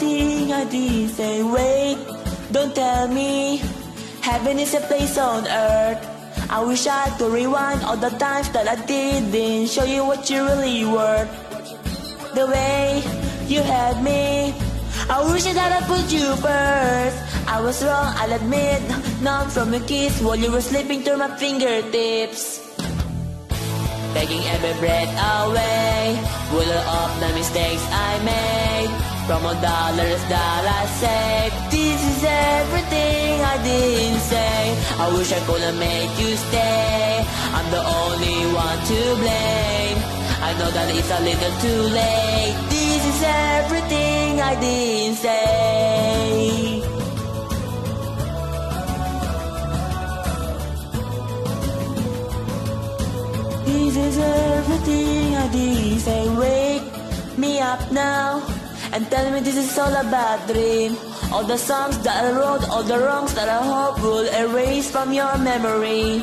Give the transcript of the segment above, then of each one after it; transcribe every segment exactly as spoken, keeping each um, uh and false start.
everything I did say. Wait, don't tell me heaven is a place on earth. I wish I could rewind all the times that I didn't show you what you really were. The way you had me, I wish that I put you first. I was wrong, I'll admit. Numb from your kiss while you were slipping through my fingertips, taking every breath away, full of the mistakes I made, from all dollars that I saved. This is everything I didn't say. I wish I could have made you stay. I'm the only one to blame. I know that it's a little too late. This is everything I didn't say. This is everything I did say. Wake me up now and tell me this is all a bad dream. All the songs that I wrote, all the wrongs that I hope will erase from your memory.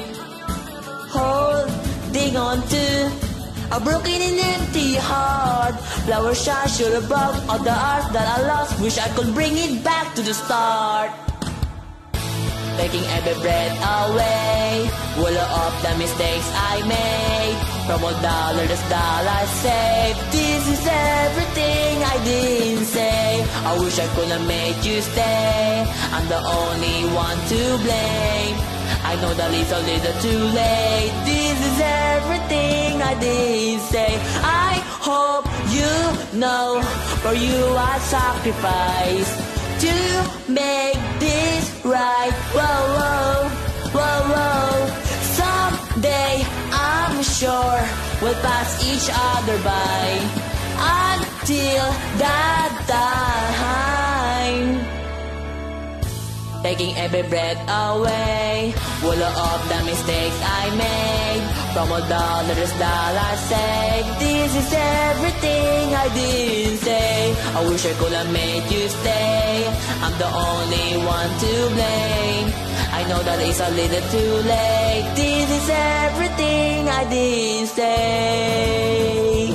Holding on to a broken and empty heart. Flower shine should have brought all the art that I lost. Wish I could bring it back to the start, taking every breath away, full of the mistakes I made, from all dollars that I saved. This is everything I didn't say. I wish I could have made you stay. I'm the only one to blame. I know that it's a little too late. This is everything I didn't say. I hope you know, for you I sacrifice to make this right. Whoa, whoa, whoa, whoa. Someday I'm sure we'll pass each other by. Until that time, taking every breath away, full of the mistakes I made, from all dollars that I saved. This is everything I didn't say. I wish I could have made you stay. I'm the only one to blame. I know that it's a little too late. This is everything I didn't say.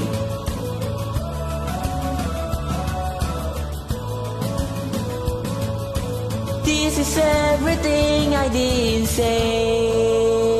This is everything I didn't say.